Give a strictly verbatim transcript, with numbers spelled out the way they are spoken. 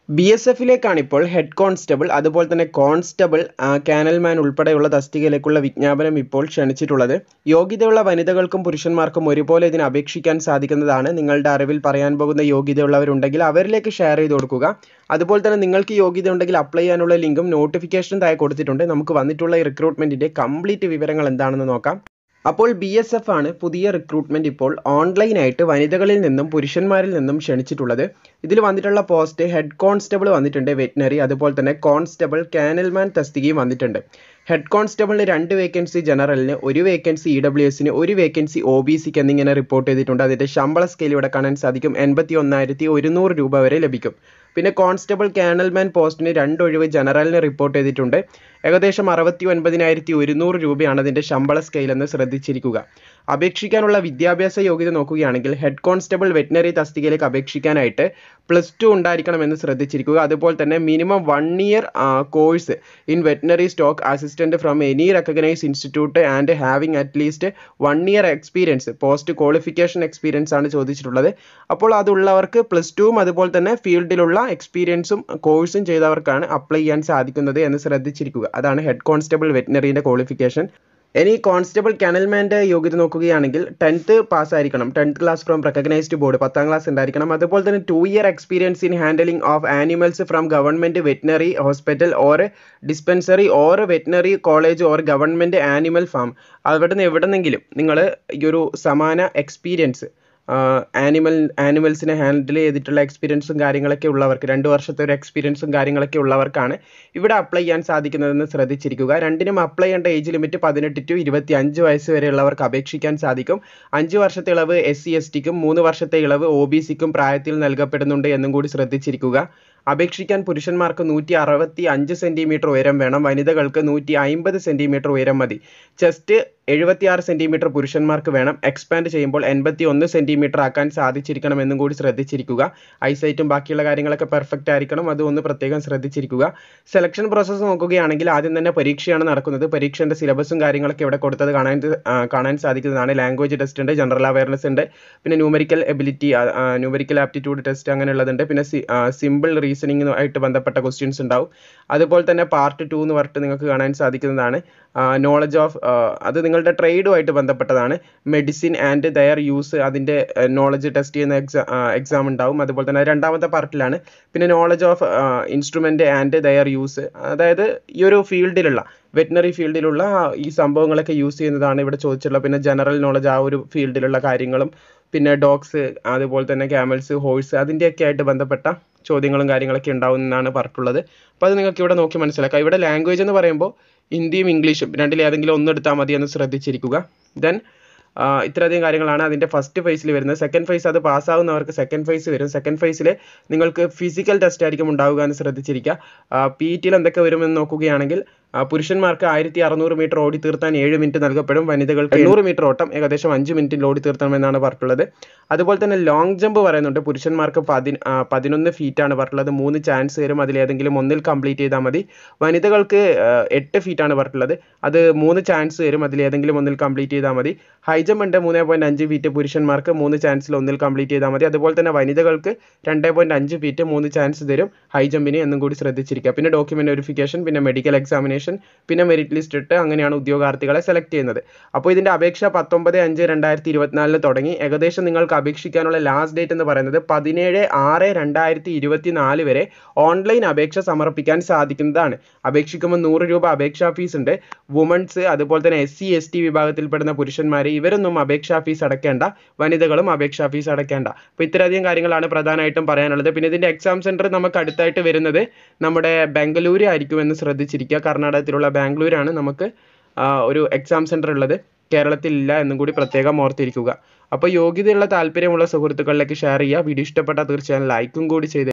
B S എഫിലേക്കാണ് ഇപ്പോൾ head constable അതുപോലെ തന്നെ കോൺസ്റ്റബിൾ കാനൽമാൻ ഉൾപ്പെടെയുള്ള തസ്തികയിലേക്കുള്ള വിജ്ഞാപനം ഇപ്പോൾ ക്ഷണിച്ചിട്ടുള്ളത്. യോഗ്യതയുള്ള വനിതകൾക്കും പുരുഷന്മാർക്കും ഒരുപോലെ ഇതിന് അപേക്ഷിക്കാൻ സാധിക്കുന്നതാണ്. നിങ്ങളുടെ അറിവിൽ പറയാൻ പോകുന്ന യോഗ്യതയുള്ളവരുണ്ടെങ്കിൽ അവരിലേക്ക് ഷെയർ ചെയ്ത് കൊടുക്കുക. അതുപോലെ തന്നെ നിങ്ങൾക്ക് യോഗ്യത ഉണ്ടെങ്കിൽ അപ്ലൈ ചെയ്യാനുള്ള ലിങ്കും നോട്ടിഫിക്കേഷനും താഴെ കൊടുത്തിട്ടുണ്ട്. നമുക്ക് വന്നിട്ടുള്ള ഈ റിക്രൂട്ട്മെന്റിന്റെ കംപ്ലീറ്റ് വിവരങ്ങൾ എന്താണെന്ന് നോക്കാം. അപ്പോൾ ബി എസ് എഫ് ആണ് പുതിയ റിക്രൂട്ട്മെന്റ് ഇപ്പോൾ ഓൺലൈനായിട്ട് വനിതകളിൽ നിന്നും പുരുഷന്മാരിൽ നിന്നും ക്ഷണിച്ചിട്ടുള്ളത്. ഇതിൽ വന്നിട്ടുള്ള പോസ്റ്റ് ഹെഡ് കോൺസ്റ്റബിൾ വന്നിട്ടുണ്ട് വെറ്റിനറി, അതുപോലെ തന്നെ കോൺസ്റ്റബിൾ കാനൽമാൻ തസ്തികയും വന്നിട്ടുണ്ട്. ഹെഡ് കോൺസ്റ്റബിളിന് രണ്ട് വേക്കൻസി ജനറലിന്, ഒരു വേക്കൻസി ഇ ഡബ്ല്യു എസിന്, ഒരു വേക്കൻസി ഒ ബി സിക്ക് എന്നിങ്ങനെ റിപ്പോർട്ട് ചെയ്തിട്ടുണ്ട്. അതിൻ്റെ ശമ്പള സ്കെയിൽ ഇവിടെ കാണാൻ സാധിക്കും. എൺപത്തി ഒന്നായിരത്തി ഒരുന്നൂറ് രൂപ വരെ ലഭിക്കും. പിന്നെ കോൺസ്റ്റബിൾ കാനൽമാൻ പോസ്റ്റിന് രണ്ട് ഒഴിവ് ജനറലിന് റിപ്പോർട്ട് ചെയ്തിട്ടുണ്ട്. ഏകദേശം അറുപത്തി ഒൻപതിനായിരത്തി ഒരുന്നൂറ് രൂപയാണ് അതിൻ്റെ ശമ്പള സ്കെയിൽ എന്ന് ശ്രദ്ധിച്ചിരിക്കുക. അപേക്ഷിക്കാനുള്ള വിദ്യാഭ്യാസ യോഗ്യത നോക്കുകയാണെങ്കിൽ ഹെഡ് കോൺസ്റ്റബിൾ വെറ്റിനറി തസ്തികയിലേക്ക് അപേക്ഷിക്കാനായിട്ട് പ്ലസ് ടു ഉണ്ടായിരിക്കണമെന്ന് ശ്രദ്ധിച്ചിരിക്കുക. അതുപോലെ തന്നെ minimum one year course in veterinary stock assistant from any recognised institute and having at least one year experience, post qualification experience ആണ് ചോദിച്ചിട്ടുള്ളത്. അപ്പോൾ അതുള്ളവർക്ക് പ്ലസ് ടുവും അതുപോലെ തന്നെ ഫീൽഡിലുള്ള എക്സ്പീരിയൻസും കോഴ്സും ചെയ്തവർക്കാണ് അപ്ലൈ ചെയ്യാൻ സാധിക്കുന്നത് എന്ന് ശ്രദ്ധിച്ചിരിക്കുക. അതാണ് ഹെഡ് കോൺസ്റ്റബിൾ വെറ്റിനറിൻ്റെ ക്വാളിഫിക്കേഷൻ. ഇനി കോൺസ്റ്റബിൾ കാനൽമാൻ്റെ യോഗ്യത നോക്കുകയാണെങ്കിൽ ടെൻത്ത് പാസ്സായിരിക്കണം. Tenth class from recognised board, പത്താം ക്ലാസ് ഉണ്ടായിരിക്കണം. അതുപോലെ തന്നെ two year experience in handling of animals from government veterinary hospital or dispensary or veterinary college or government animal farm. അവിടെ നിന്ന് എവിടെ നിന്നെങ്കിലും നിങ്ങൾ ഈ ഒരു സമാന എക്സ്പീരിയൻസ് ആനിമൽ ആനിമൽസിനെ ഹാൻഡിൽ ചെയ്തിട്ടുള്ള എക്സ്പീരിയൻസും കാര്യങ്ങളൊക്കെ ഉള്ളവർക്ക്, രണ്ട് വർഷത്തെ ഒരു എക്സ്പീരിയൻസും കാര്യങ്ങളൊക്കെ ഉള്ളവർക്കാണ് ഇവിടെ അപ്ലൈ ചെയ്യാൻ സാധിക്കുന്നതെന്ന് ശ്രദ്ധിച്ചിരിക്കുക. രണ്ടിനും അപ്ലൈ ചെയ്യേണ്ട ഏജ് ലിമിറ്റ് പതിനെട്ട് ടു ഇരുപത്തി അഞ്ച് വയസ്സ് വരെയുള്ളവർക്ക് അപേക്ഷിക്കാൻ സാധിക്കും. അഞ്ച് വർഷത്തെ ഇളവ് എസ് സി എസ് ടിക്കും മൂന്ന് വർഷത്തെ ഇളവ് ഒ ബി സിക്കും പ്രായത്തിൽ നൽകപ്പെടുന്നുണ്ട് എന്നും കൂടി ശ്രദ്ധിച്ചിരിക്കുക. അപേക്ഷിക്കാൻ പുരുഷന്മാർക്ക് നൂറ്റി അറുപത്തി അഞ്ച് സെൻറ്റിമീറ്റർ ഉയരം വേണം, വനിതകൾക്ക് നൂറ്റി അമ്പത് സെൻറ്റിമീറ്റർ ഉയരം മതി. ചെസ്റ്റ് എഴുപത്തി ആറ് സെൻറ്റിമീറ്റർ പുരുഷന്മാർക്ക് വേണം. എക്സ്പാൻഡ് ചെയ്യുമ്പോൾ എൺപത്തി ഒന്ന് സെൻറ്റിമീറ്റർ ആക്കാൻ സാധിച്ചിരിക്കണം എന്നും കൂടി ശ്രദ്ധിച്ചിരിക്കുക. ഐസൈറ്റും ബാക്കിയുള്ള കാര്യങ്ങളൊക്കെ പെർഫെക്റ്റ് ആയിരിക്കണം, അതൊന്ന് പ്രത്യേകം ശ്രദ്ധിച്ചിരിക്കുക. സെലക്ഷൻ പ്രോസസ്സ് നോക്കുകയാണെങ്കിൽ ആദ്യം തന്നെ പരീക്ഷയാണ് നടക്കുന്നത്. പരീക്ഷൻ്റെ സിലബസും കാര്യങ്ങളൊക്കെ ഇവിടെ കൊടുത്തത് കാണാൻ കാണാൻ സാധിക്കുന്നതാണ്. ലാംഗ്വേജ് ടെസ്റ്റ് ഉണ്ട്, ജനറൽ അവയർനെസ് ഉണ്ട്, പിന്നെ numerical ability, numerical aptitude test അങ്ങനെയുള്ളതുണ്ട്. പിന്നെ സിമ്പിൾ റീസണിംഗ് ആയിട്ട് ബന്ധപ്പെട്ട ക്വസ്റ്റ്യൻസ് ഉണ്ടാവും. അതുപോലെ തന്നെ പാർട്ട് ടു എന്ന് പറഞ്ഞിട്ട് നിങ്ങൾക്ക് കാണാൻ സാധിക്കുന്നതാണ് നോളജ് ഓഫ്, അത് നിങ്ങളുടെ ട്രേഡുമായിട്ട് ബന്ധപ്പെട്ടതാണ്. മെഡിസിൻ ആൻഡ് ദയർ യൂസ്, അതിൻ്റെ നോളജ് ടെസ്റ്റ് ചെയ്യുന്ന എക്സാ എക്സാം ഉണ്ടാവും. അതുപോലെ തന്നെ രണ്ടാമത്തെ പാർട്ടിലാണ്. പിന്നെ knowledge of instrument and their use, അതായത് ഈ ഒരു ഫീൽഡിലുള്ള വെറ്റിനറി ഫീൽഡിലുള്ള ഈ സംഭവങ്ങളൊക്കെ യൂസ് ചെയ്യുന്നതാണ് ഇവിടെ ചോദിച്ചിട്ടുള്ളത്. പിന്നെ ജനറൽ നോളജ്, ആ ഒരു ഫീൽഡിലുള്ള കാര്യങ്ങളും, പിന്നെ ഡോഗ്സ്, അതുപോലെ തന്നെ ക്യാമൽസ്, ഹോഴ്സ്, അതിൻ്റെയൊക്കെ ആയിട്ട് ബന്ധപ്പെട്ട ചോദ്യങ്ങളും കാര്യങ്ങളൊക്കെ ഉണ്ടാവും എന്നാണ് പറഞ്ഞിട്ടുള്ളത്. അപ്പോൾ അത് നിങ്ങൾക്ക് ഇവിടെ നോക്കി മനസ്സിലാക്കാം. ഇവിടെ ലാംഗ്വേജ് എന്ന് പറയുമ്പോൾ ഹിന്ദിയും ഇംഗ്ലീഷും രണ്ടിലേതെങ്കിലും ഒന്ന് എടുത്താൽ മതി എന്ന് ശ്രദ്ധിച്ചിരിക്കുക. ദെൻ ഇത്രയധികം കാര്യങ്ങളാണ് അതിൻ്റെ ഫസ്റ്റ് ഫേസിൽ വരുന്നത്. സെക്കൻഡ് ഫേസ് അത് പാസ്സാവുന്നവർക്ക് സെക്കൻഡ് ഫേസ് വരും. സെക്കൻഡ് ഫേസിൽ നിങ്ങൾക്ക് ഫിസിക്കൽ ടെസ്റ്റ് ആയിരിക്കും ഉണ്ടാവുക എന്ന് ശ്രദ്ധിച്ചിരിക്കുക. പി ടിയിൽ എന്തൊക്കെ വരുമെന്ന് നോക്കുകയാണെങ്കിൽ പുരുഷന്മാർക്ക് ആയിരത്തി അറുന്നൂറ് മീറ്റർ ഓടി തീർത്താൻ ഏഴ് മിനിറ്റ് നൽകപ്പെടും. വനിതകൾക്ക് എണ്ണൂറ് മീറ്റർ ഓട്ടം ഏകദേശം അഞ്ച് മിനിറ്റിൽ ഓടി തീർത്തണമെന്നാണ് പറഞ്ഞിട്ടുള്ളത്. അതുപോലെ തന്നെ ലോങ് ജമ്പ് പറയുന്നുണ്ട്. പുരുഷന്മാർക്ക് പതി പതിനൊന്ന് ഫീറ്റാണ് പറഞ്ഞിട്ടുള്ളത്. മൂന്ന് ചാൻസ് വരും, അതിലേതെങ്കിലും ഒന്നിൽ കംപ്ലീറ്റ് ചെയ്താൽ മതി. വനിതകൾക്ക് എട്ട് ഫീറ്റാണ് പറഞ്ഞിട്ടുള്ളത്. അത് മൂന്ന് ചാൻസ് വരും, അതിലേതെങ്കിലും ഒന്നിൽ കംപ്ലീറ്റ് ചെയ്താൽ മതി. ഹൈ ജമ്പ് ഉണ്ട് മൂന്ന് പോയിൻറ്റ് അഞ്ച് ഫീറ്റ്, പുരുഷന്മാർക്ക് മൂന്ന് ചാൻസിൽ ഒന്നിൽ കംപ്ലീറ്റ് ചെയ്താൽ മതി. അതുപോലെ തന്നെ വനിതകൾക്ക് രണ്ട് പോയിൻറ്റ് അഞ്ച് ഫീറ്റ് മൂന്ന് ചാൻസ് തരും ഹൈ ജമ്പിന് എന്നും കൂടി ശ്രദ്ധിച്ചിരിക്കുക. പിന്നെ ഡോക്യുമെൻ്റ് വെരിഫിക്കേഷൻ, പിന്നെ മെഡിക്കൽ എക്സാമിനേഷൻ, പിന്നെ മെറിറ്റ് ലിസ്റ്റ് ഇട്ട് അങ്ങനെയാണ് ഉദ്യോഗാർത്ഥികളെ സെലക്ട് ചെയ്യുന്നത്. അപ്പോൾ ഇതിൻ്റെ അപേക്ഷ പത്തൊമ്പത് അഞ്ച് രണ്ടായിരത്തി ഇരുപത്തിനാലിന് തുടങ്ങി. ഏകദേശം നിങ്ങൾക്ക് അപേക്ഷിക്കാനുള്ള ലാസ്റ്റ് ഡേറ്റ് എന്ന് പറയുന്നത് പതിനേഴ് ആറ് രണ്ടായിരത്തി ഇരുപത്തി നാല് വരെ ഓൺലൈൻ അപേക്ഷ സമർപ്പിക്കാൻ സാധിക്കുന്നതാണ്. അപേക്ഷിക്കുമ്പോൾ നൂറ് രൂപ അപേക്ഷാ ഫീസ് ഉണ്ട്. വുമൺസ്, അതുപോലെ തന്നെ എസ് സി എസ് ടി വിഭാഗത്തിൽപ്പെടുന്ന പുരുഷന്മാർ ഇവരൊന്നും അപേക്ഷാ ഫീസ് അടയ്ക്കേണ്ട, വനിതകളും അപേക്ഷാ ഫീസ് അടയ്ക്കേണ്ട. അപ്പോൾ ഇത്രയധികം കാര്യങ്ങളാണ് പ്രധാനമായിട്ടും പറയാനുള്ളത്. പിന്നെ ഇതിൻ്റെ എക്സാം സെൻറ്റർ നമുക്ക് അടുത്തായിട്ട് വരുന്നത് നമ്മുടെ ബാംഗ്ലൂർ ആയിരിക്കുമെന്ന് ശ്രദ്ധിച്ചിരിക്കുക. കർണാടകത്തിലുള്ള ബാംഗ്ലൂരാണ് നമുക്ക് ഒരു എക്സാം സെൻറ്റർ ഉള്ളത്, കേരളത്തിലില്ല എന്നും കൂടി പ്രത്യേകം ഓർത്തിരിക്കുക. അപ്പോൾ യോഗ്യതയുള്ള താല്പര്യമുള്ള സുഹൃത്തുക്കളിലേക്ക് ഷെയർ ചെയ്യുക. വീഡിയോ ഇഷ്ടപ്പെട്ടാൽ തീർച്ചയായും ലൈക്കും കൂടി ചെയ്ത്